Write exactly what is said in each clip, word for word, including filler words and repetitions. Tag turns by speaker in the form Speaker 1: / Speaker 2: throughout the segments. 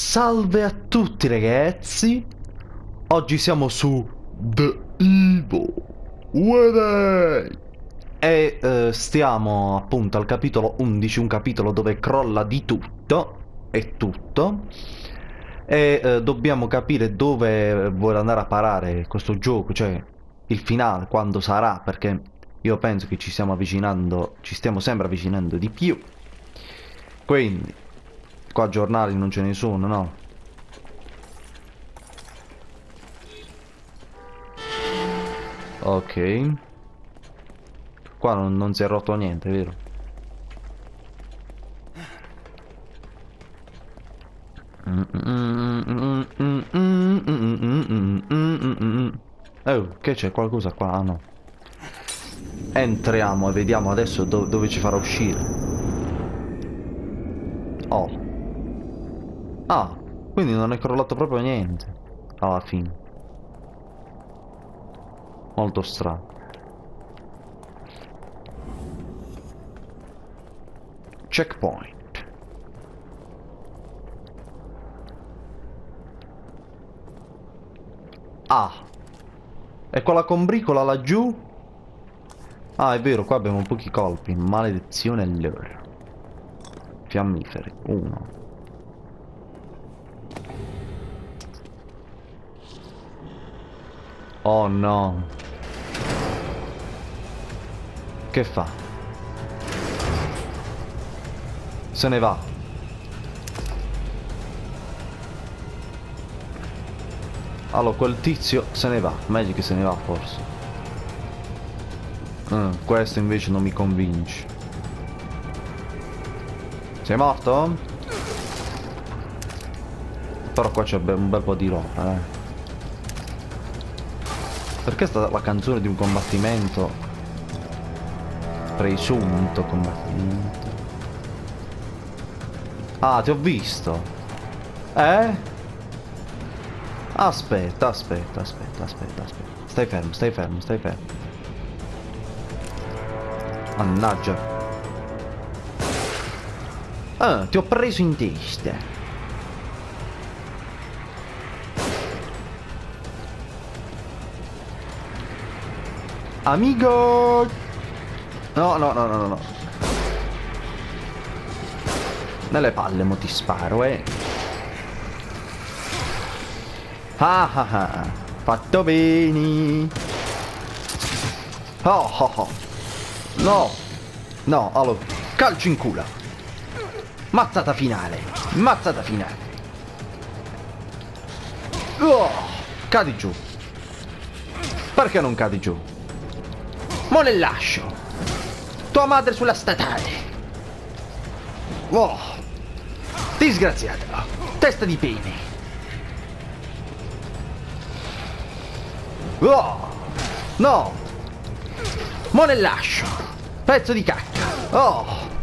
Speaker 1: Salve a tutti ragazzi, oggi siamo su The Evil Within e eh, stiamo appunto al capitolo undici, un capitolo dove crolla di tutto e tutto e eh, dobbiamo capire dove vuole andare a parare questo gioco, cioè il finale, quando sarà, perché io penso che ci stiamo avvicinando, ci stiamo sempre avvicinando di più. Quindi qua giornali non ce ne sono, no? Ok. Qua non, non si è rotto niente, vero? Oh, che c'è? Qualcosa qua? Ah no. Entriamo e vediamo adesso do dove ci farà uscire. Oh. Ah, quindi non è crollato proprio niente alla fine. Molto strano. Checkpoint. Ah. E quella combricola laggiù? Ah, è vero, qua abbiamo pochi colpi. Maledizione loro. Fiammiferi. Uno. Oh no. Che fa? Se ne va. Allora, quel tizio se ne va. Meglio che se ne va, forse. Mm, questo invece non mi convince. Sei morto? Però qua c'è un bel po' di roba, eh. Perché sta la canzone di un combattimento? Presunto combattimento. Ah, ti ho visto. Eh? Aspetta, aspetta, aspetta, aspetta, aspetta. Stai fermo, stai fermo, stai fermo. Mannaggia. Ah, ti ho preso in testa. Amico! No, no, no, no, no, no. Nelle palle mo ti sparo, eh. Ah ah ah. Fatto bene. Oh oh oh. No. No, allora. Calcio in culo. Mazzata finale. Mazzata finale. Oh, cadi giù. Perché non cadi giù? Mo le lascio. Tua madre sulla statale. Oh. Disgraziato. Testa di pene. Oh. No. Mo ne lascio. Pezzo di cacca. Oh.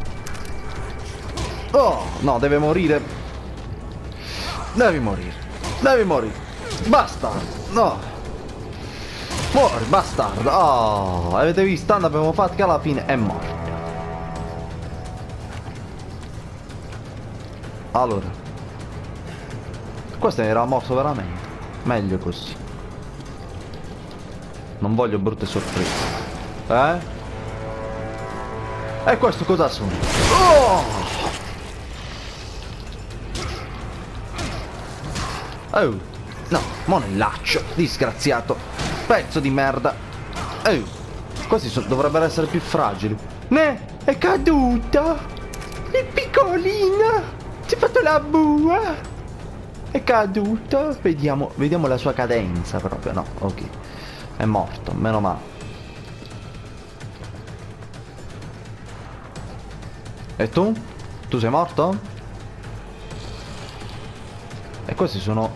Speaker 1: Oh. No, deve morire. Devi morire. Devi morire. Basta. No. Muori, bastardo. Oh. Avete visto? Tanto abbiamo fatto che alla fine è morto. Allora. Questo era morto veramente. Meglio così. Non voglio brutte sorprese. Eh? E questo cosa sono? Oh! Oh! No, monellaccio, disgraziato. Pezzo di merda. Oh! Questi so dovrebbero essere più fragili. Ne? È caduta! È piccolina! Ti ha fatto la bua! È caduta! Vediamo, vediamo la sua cadenza proprio. No, ok. È morto, meno male. E tu? Tu sei morto? E questi sono...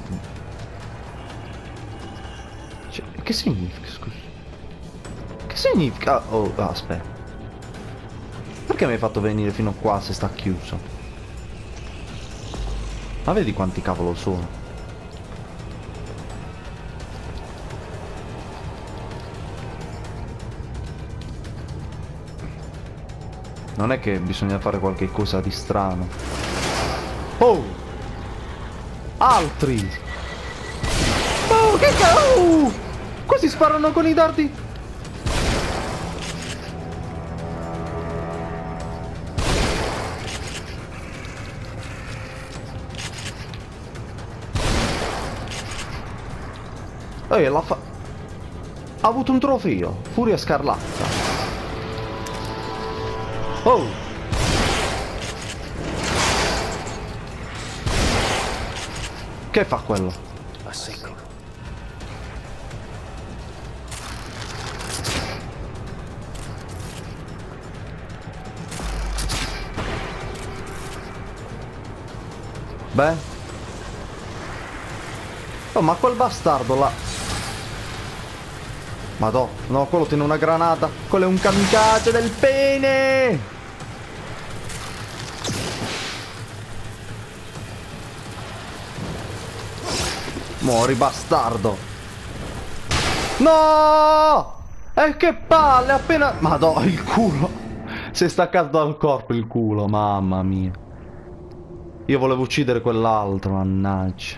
Speaker 1: Cioè, che significa, scusa? Che significa? Oh, oh, aspetta. Perché mi hai fatto venire fino qua se sta chiuso? Ma vedi quanti cavolo sono? Non è che bisogna fare qualche cosa di strano. Oh! Altri. Oh, che cavolo! Questi sparano con i dardi. Ehi, la fa... Ha avuto un trofeo. Furia scarlatta. Oh! Che fa quello?
Speaker 2: A secco.
Speaker 1: Beh. Oh, ma quel bastardo là. Madò, no, quello tiene una granata. Quello è un kamikaze del pene. Muori, bastardo. No! E che palle, appena... Madò, il culo. Si è staccato dal corpo il culo, mamma mia. Io volevo uccidere quell'altro, mannaggia.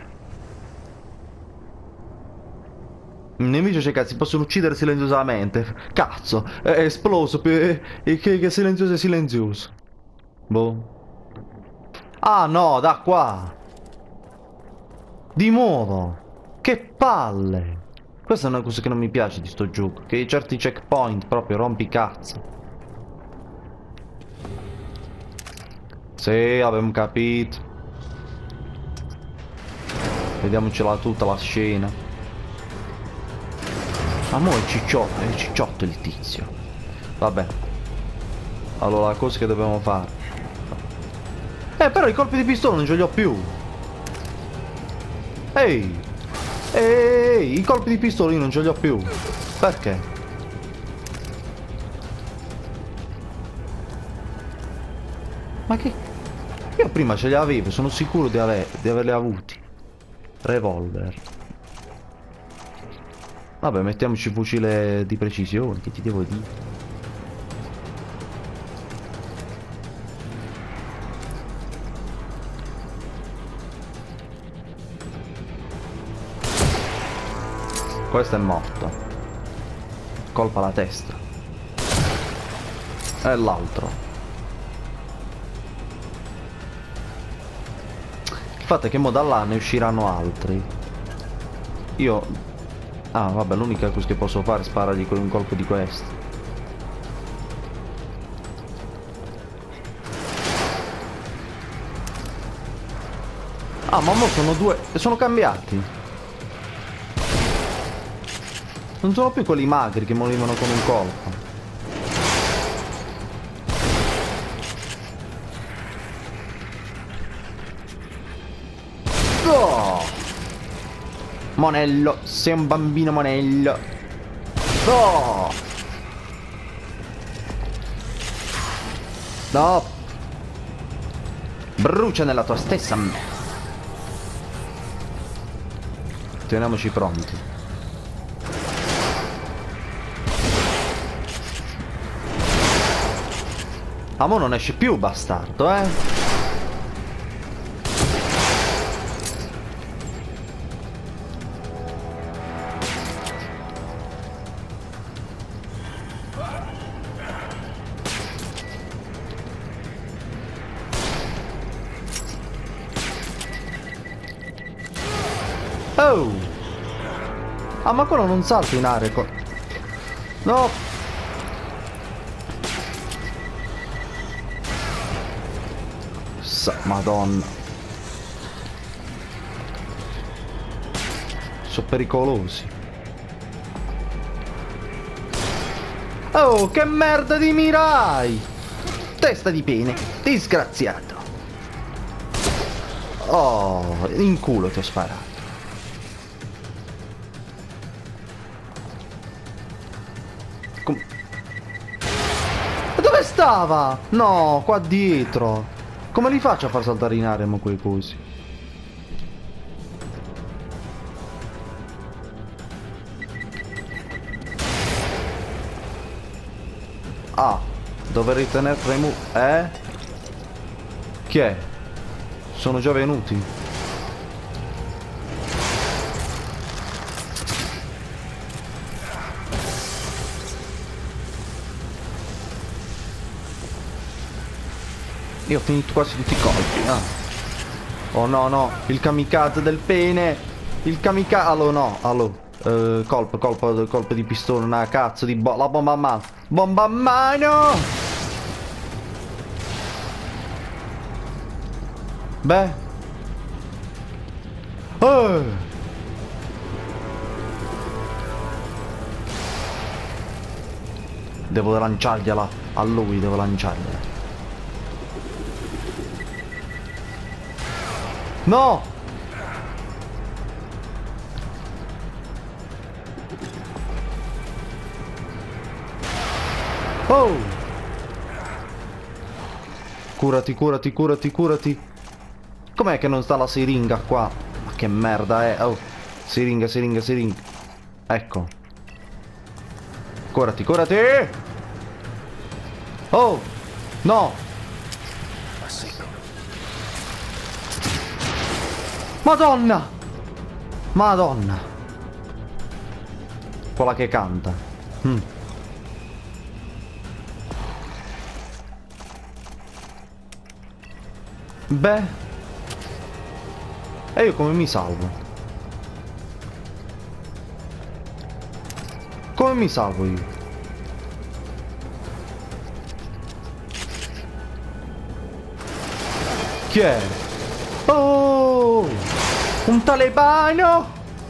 Speaker 1: I nemici, cioè, cazzo, si possono uccidere silenziosamente. Cazzo, è esploso. E che, che silenzioso è silenzioso. Boh. Ah no, da qua. Di nuovo. Che palle. Questa è una cosa che non mi piace di sto gioco. Che certi checkpoint proprio rompi cazzo. Sì, abbiamo capito. Vediamocela tutta la scena. Ma mo' è cicciotto, è cicciotto il tizio. Vabbè. Allora, la cosa che dobbiamo fare. Eh, però i colpi di pistola non ce li ho più. Ehi. Ehi, i colpi di pistola io non ce li ho più. Perché? Ma che... Io prima ce li avevo, sono sicuro di, aver... di averli avuti. Revolver. Vabbè, mettiamoci fucile di precisione, che ti devo dire? Questo è morto. Colpa alla testa. E l'altro. Il fatto è che mo da là ne usciranno altri. Io... Ah, vabbè, l'unica cosa che posso fare è sparargli con un colpo di questo. Ah, ma mo sono due... Sono cambiati. Non sono più quelli magri che morivano con un colpo. Oh! Monello, sei un bambino monello. Oh! No! Brucia nella tua stessa merda. Teniamoci pronti. Ah, mo non esce più, bastardo, eh? Oh! Ah, ma quello non salta in aria. No! Sa, madonna. Sono pericolosi. Oh, che merda di Mirai! Testa di pene, disgraziato. Oh, in culo ti ho sparato. Com Dove stava? No, qua dietro. Come li faccio a far saltare in aria mo quei cosi? Ah, dover ritenere premu... Eh? Chi è? Sono già venuti. Io ho finito quasi tutti i colpi. Ah. Oh no, no. Il kamikaze del pene. Il kamikaze. Allora, no. Allora. Uh, colpo, colpo, colpo di pistola. Una cazzo di bo la bomba a mano. Bomba a mano. Beh. Oh. Devo lanciargliela. A lui devo lanciargliela. No! Oh! Curati, curati, curati, curati. Com'è che non sta la siringa qua? Ma che merda è? Oh! Siringa, siringa, siringa. Ecco. Curati, curati! Oh! No! Madonna! Madonna! Quella che canta. Mm. Beh. E io come mi salvo? Come mi salvo io? Chi è? Oh! Un talebano!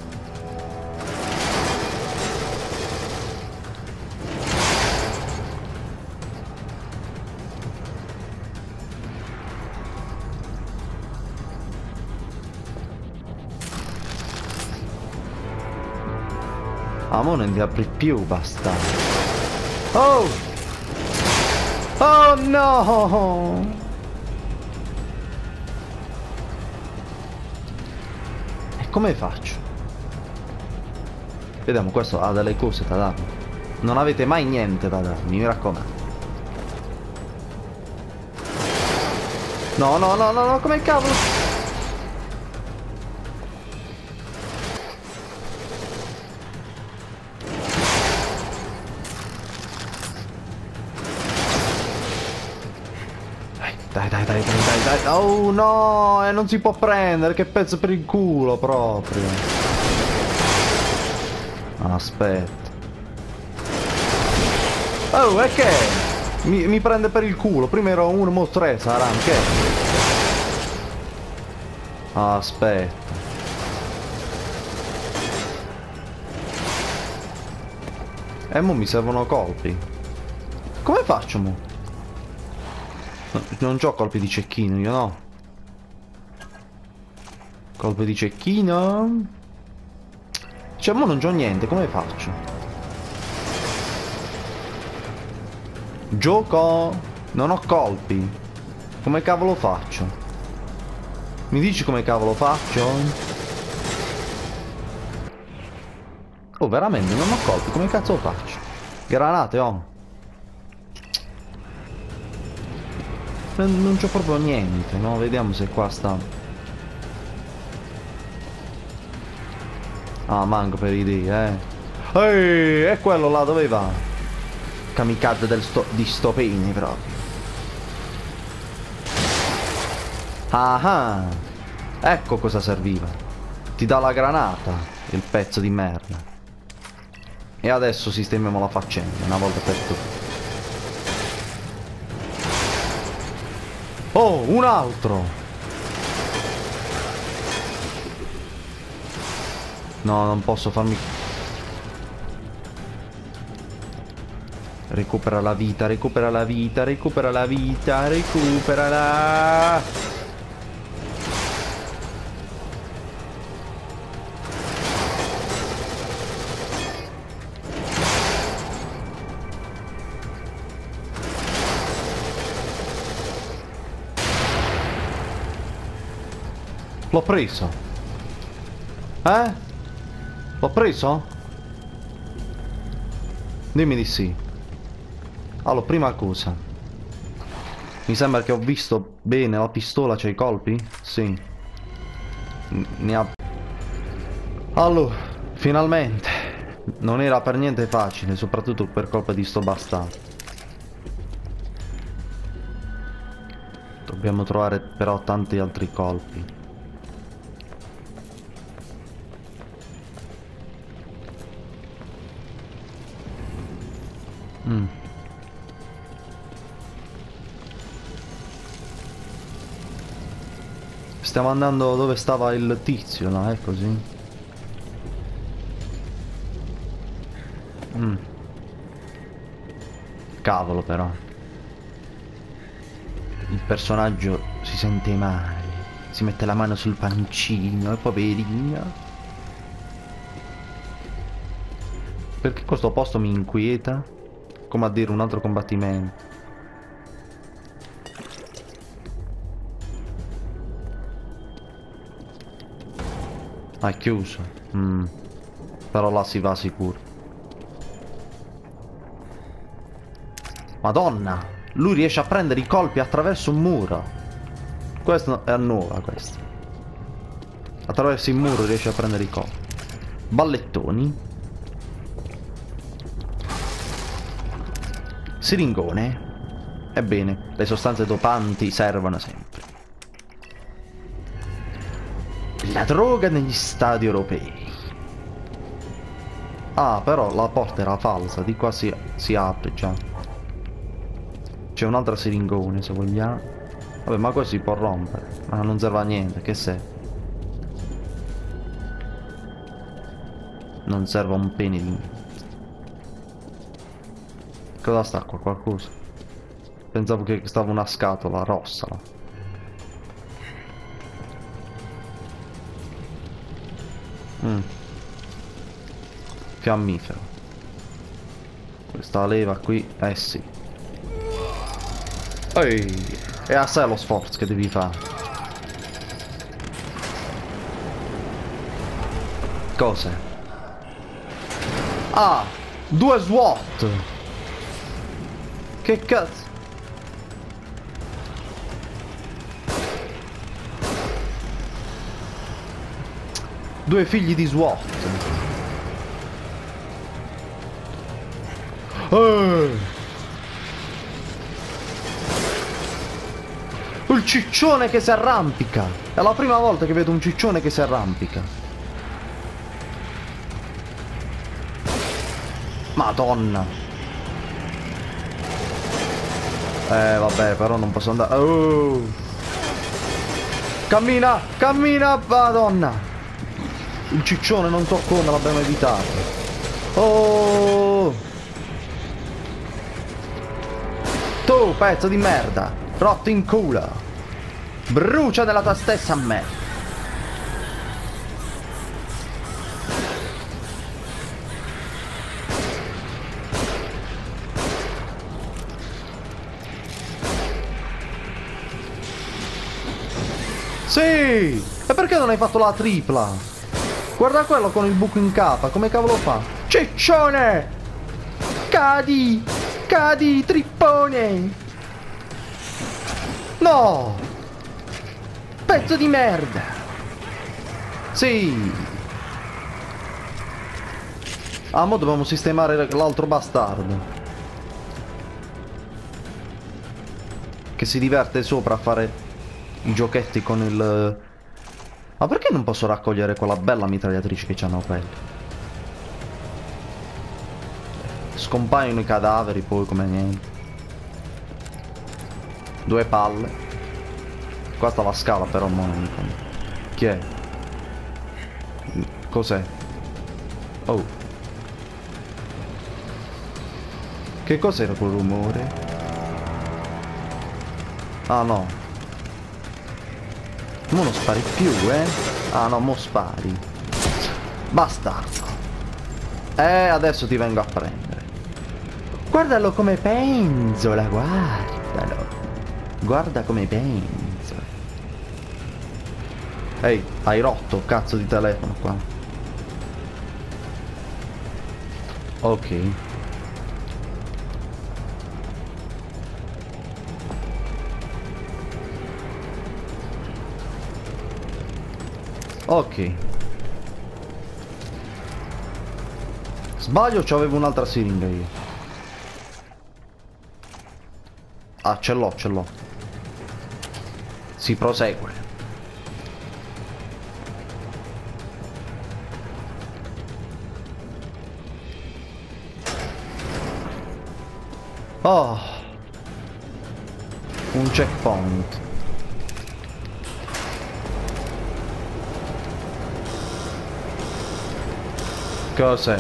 Speaker 1: Ah, mo non ti apri più, basta. Oh! Oh no! Come faccio? Vediamo, questo ha delle cose da darmi. Non avete mai niente da darmi, mi raccomando. No, no, no, no, no, come cavolo? Dai, dai, dai, dai, dai, dai. Oh no, e eh, non si può prendere, che pezzo per il culo proprio. Aspetta. Oh, e che? Mi, mi prende per il culo. Prima ero uno, mo tre, sarà che? Aspetta. E mo mi servono colpi. Come faccio mo? Non c'ho colpi di cecchino, io no. Colpi di cecchino. Cioè, mo non c'ho niente, come faccio? Gioco. Non ho colpi. Come cavolo faccio? Mi dici come cavolo faccio? Oh, veramente, non ho colpi, come cazzo faccio? Granate, oh. Non, non c'ho proprio niente, no? Vediamo se qua sta. Ah, manco per idee, eh. Ehi, è quello là, dove va? Kamikaze del sto, di sto pene, proprio. Ah ah. Ecco cosa serviva. Ti dà la granata, il pezzo di merda. E adesso sistemiamo la faccenda, una volta per tutte. Oh, un altro! No, non posso farmi... Recupera la vita, recupera la vita, recupera la vita, recuperala! L'ho preso. Eh? L'ho preso? Dimmi di sì. Allora, prima cosa. Mi sembra che ho visto bene la pistola, c'è i colpi? Sì. Ne ha... Allora, finalmente. Non era per niente facile, soprattutto per colpa di sto bastardo. Dobbiamo trovare però tanti altri colpi. Mm. Stiamo andando dove stava il tizio, no? È così. Mm. Cavolo però. Il personaggio si sente male. Si mette la mano sul pancino e poverino. Perché questo posto mi inquieta? Come a dire un altro combattimento. Ah, è chiuso. Mm. Però là si va sicuro. Madonna! Lui riesce a prendere i colpi attraverso un muro. Questo è nuova, questo. Attraverso il muro riesce a prendere i colpi. Ballettoni. Siringone. Ebbene, le sostanze dopanti servono sempre. La droga negli stadi europei. Ah, però la porta era falsa. Di qua si, si apre già. C'è un'altra siringone se vogliamo. Vabbè, ma questo si può rompere. Ma non serve a niente, che serve? Non serve a un pene di niente. Cosa sta qua? Qualcosa? Pensavo che stava una scatola rossa là. Mm. Fiammifero. Questa leva qui, eh sì. Ehi, è assai lo sforzo che devi fare. Cose? Ah, due SWAT. Che cazzo? Due figli di SWAT. Eh. Il ciccione che si arrampica. È la prima volta che vedo un ciccione che si arrampica. Madonna. Eh vabbè, però non posso andare. Oh. Cammina, cammina, madonna. Il ciccione non so come l'abbiamo evitato. Oh. Tu pezzo di merda, rotto in culo. Brucia nella tua stessa merda. Sì! E perché non hai fatto la tripla? Guarda quello con il buco in capa, come cavolo fa? Ciccione! Cadi! Cadi, trippone! No! Pezzo di merda! Sì! Ah, mo dobbiamo sistemare l'altro bastardo. Che si diverte sopra a fare i giochetti con il... Ma perché non posso raccogliere quella bella mitragliatrice che c'hanno quelli? Scompaiono i cadaveri poi come niente. Due palle. Qua sta la scala però mo non mi conto. Chi è? Cos'è? Oh. Che cos'era quel rumore? Ah no. Mo non spari più, eh? Ah no, mo spari. Bastardo. Eh, adesso ti vengo a prendere. Guardalo come penzola, guardalo. Guarda come penzola. Ehi, hai rotto cazzo di telefono qua. Ok. Ok. Sbaglio, c'avevo un'altra siringa io. Ah, ce l'ho, ce l'ho. Si prosegue. Oh, un checkpoint. Cos'è?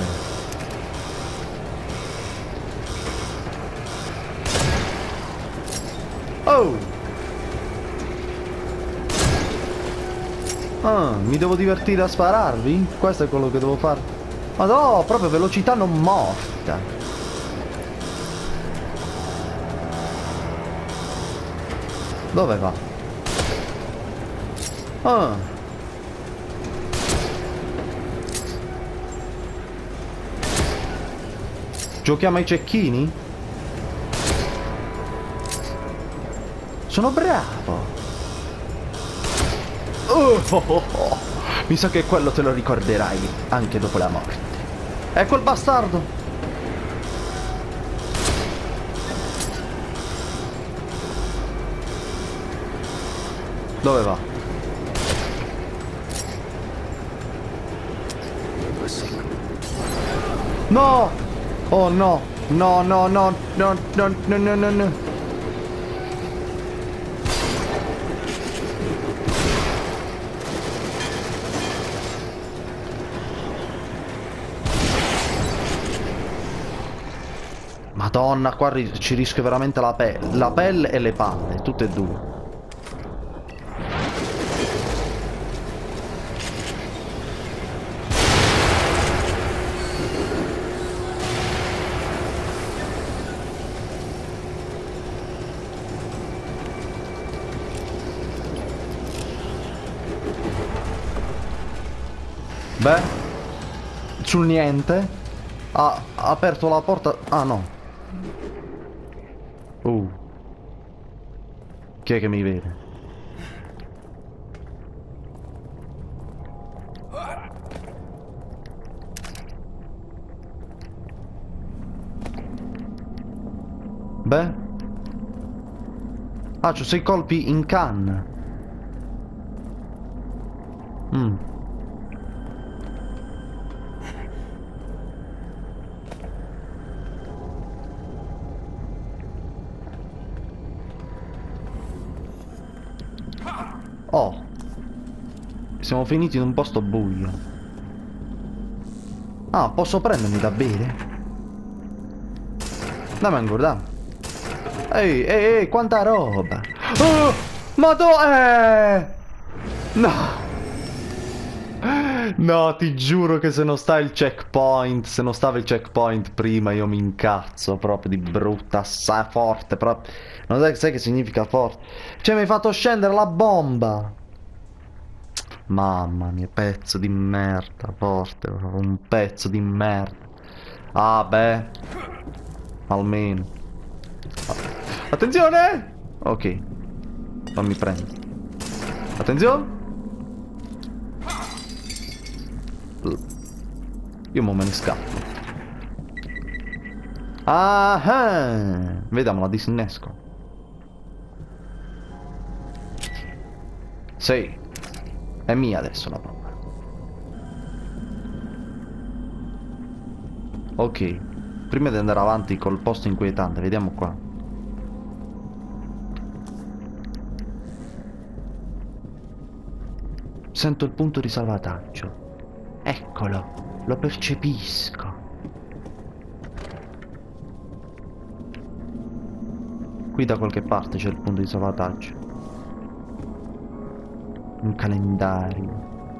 Speaker 1: Oh! Ah, mi devo divertire a spararvi? Questo è quello che devo fare. Ma no, proprio velocità non morta. Dove va? Ah. Giochiamo ai cecchini? Sono bravo. Oh, oh, oh, oh. Mi sa che quello te lo ricorderai anche dopo la morte. Ecco il bastardo. Dove va? No! Oh no! No, no, no, no, no, no, no, no, no. Madonna, qua ri ci rischio veramente la pelle, la pelle e le palle, tutte e due. Beh, sul niente ha, ha aperto la porta. Ah no. Uh. Chi è che mi vede? Beh. Ah, c'ho sei colpi in canna. Mm. Oh. Siamo finiti in un posto buio. Ah, posso prendermi da bere? Dammi ancora, dammi. Ehi, ehi, ehi, quanta roba. Oh, ma dove? Eh! No. No, ti giuro che se non sta il checkpoint, se non stava il checkpoint prima, io mi incazzo proprio di brutta, assai forte, proprio. Non sai, sai che significa forte? Cioè, mi hai fatto scendere la bomba. Mamma mia, pezzo di merda, forte, un pezzo di merda. Ah, beh. Almeno. Attenzione! Ok. Fammi prendere. Attenzione! Io mo me ne scappo. Ah, ah. Vediamo, la disinnesco. Sì. È mia adesso la bomba. Ok. Prima di andare avanti col posto inquietante, vediamo qua. Sento il punto di salvataggio. Eccolo. Lo percepisco. Qui da qualche parte c'è il punto di salvataggio. Un calendario.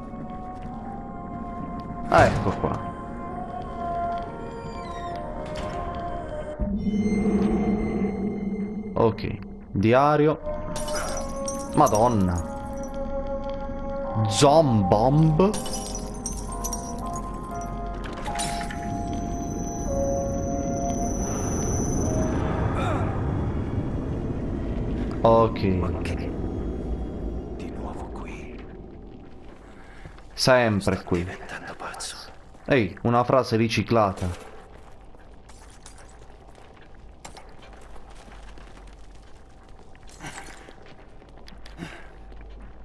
Speaker 1: Ah, ecco qua. Ok. Diario. Madonna. Zombomb. Ok.
Speaker 2: Di nuovo qui.
Speaker 1: Sempre qui.
Speaker 2: Diventando pazzo.
Speaker 1: Ehi, una frase riciclata.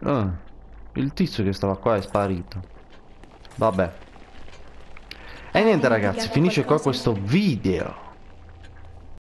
Speaker 1: Ah, il tizio che stava qua è sparito. Vabbè. E niente ragazzi, finisce qua questo video.